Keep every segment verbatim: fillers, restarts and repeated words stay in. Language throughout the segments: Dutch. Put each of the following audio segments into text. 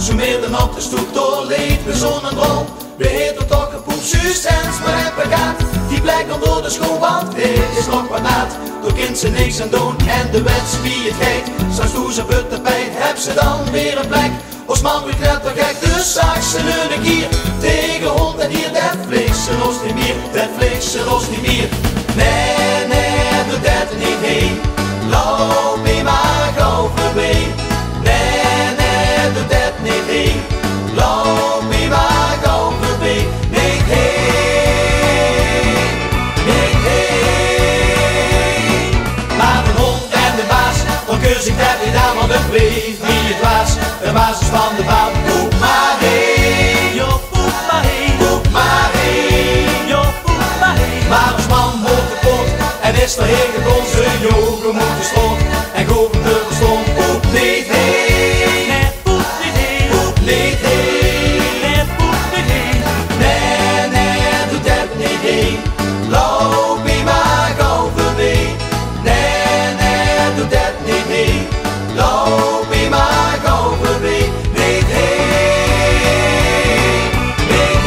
zo midden op de stoep doorleed we zonnenrol. We heten toch een poep, juist eens maar heb ik gaat. Die blijkt dan door de school, want dit is nog wat naad. Door kind ze niks aan doen en de wens wie het geeft. Straks doe ze put de pijn, heb ze dan weer een plek. Als man weer net toch gek, dus zag ze nu een keer. Tegen hond en hier, dat vlees ze los niet meer. Dat vlees ze los niet meer. Nee, nee, doe dat niet heen. Loop me maar gauw voorbij. Nee, nee, doe dat niet heen. Loop me maar gauw voorbij. Niet heen, niet heen. Maar de hond en de baas, dan kus ik dat niet aan, want het bleef niet het was. De basis van de baan, poep maar heen. Jo, poep maar heen. Poep maar heen. Jo, poep maar heen. Maar als man wordt kapot en is er heen gekomen, zijn jogen moeten slot en goven de verstond. Poep niet heen. Nee, poep niet heen. Poep niet heen. Nee, poep niet heen. Nee, nee, doe dat niet heen. Loop me maar gauw voorbij. Nee, nee, doe dat niet heen. Loop me maar gauw voorbij. Niet heen, niet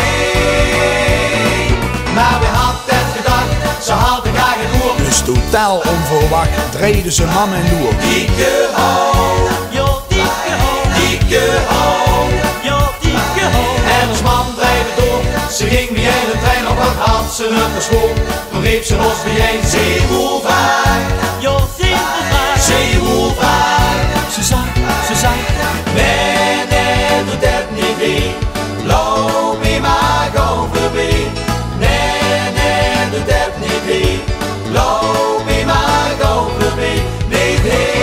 heen. Maar we hadden het gedacht, ze hadden graag het oor. Dus totaal onverwacht draaiden ze man en loer. Dieke ho, Jo, dikke ho. dieke ho. Jo, dikke ho. En als man dreef het door, ze ging weer in de trein op wat had ze het naar school. Toen riep ze los weer een zeewoelvaar, Jo, zeewoelvaar. zeewoelvaar. Ze zag, ze zag. Nee, nee, doe dat niet heen. Loop me maar gauw voorbij. Nee, nee, doe dat niet heen. Loop me maar gauw voorbij. Niet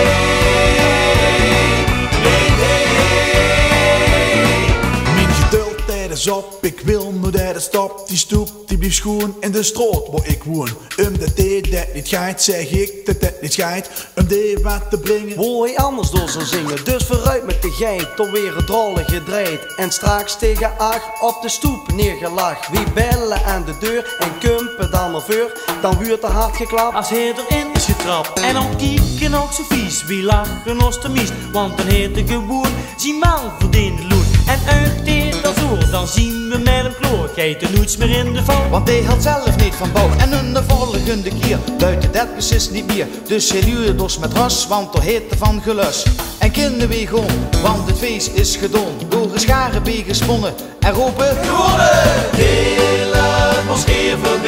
heen, niet heen. Mijn geduld tijd is op, ik wil nu dat het stopt. Die stoep die blijft schoon in de straat waar ik woon. Om dat dit dat niet gaat, zeg ik dat dat niet gaat. Om dit wat te brengen. Wil hij anders door zou zingen, dus vooruit met de geit, toch weer het rollen gedraaid. En straks tegen acht op de stoep neergelag. Wie bellen aan de deur en kumpen dan naar voor, dan wordt er hard geklapt. Als hij erin is getrapt en dan kieken ook zo vies. Wie lachen als de mies, want dan heet de gewoon zien man verdiende loon. En uit dit als oor, dan zien we met hem kloor. Geet er niets meer in de val. Want hij had zelf niet van bouw en hun de volgende keer buiten dat beslist niet meer. Dus hij duurde dus met ras, want er heette van gelus. En kinderen weer gewoon, want het feest is gedaan. Door een scharen gesponnen en roepen Gewonnen! Hele moskee